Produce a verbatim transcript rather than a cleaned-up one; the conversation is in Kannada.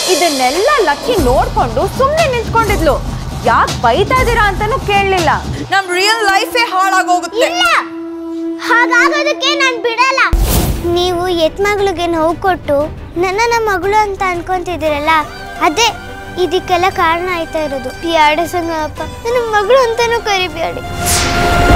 ಇದನ್ನೆಲ್ಲ ಲಕ್ಕಿ ನೋಡ್ಕೊಂಡು ಸುಮ್ಮನೆ ನಿಂತ್ಕೊಂಡಿದ್ಲು. ಯಾಕೆ ಬೈತಾ ಇದೀರಾ ಅಂತಾನೂ ಕೇಳಲಿಲ್ಲ. ನಮ್ ರಿಯಲ್ ಲೈಫೇ ಹಾಳಾಗೋಗುತ್ತೆ. ಹಾಗಾಗೋದಕ್ಕೆ ನಾನು ಬಿಡಲ್ಲ. ನೀವು ಎತ್ಮಗಳಿಗೆ ನೋವು ಕೊಟ್ಟು ನನ್ನ ನಮ್ಮ ಮಗಳು ಅಂತ ಅನ್ಕೊಂತಿದ್ದೀರಲ್ಲ, ಅದೇ ಇದಕ್ಕೆಲ್ಲ ಕಾರಣ ಆಯ್ತಾ ಇರೋದು. ಬ್ಯಾಡ ಸಂಗಪ್ಪ, ನನ್ನ ಮಗಳು ಅಂತಾನೂ ಕರಿಬೇಡಿ.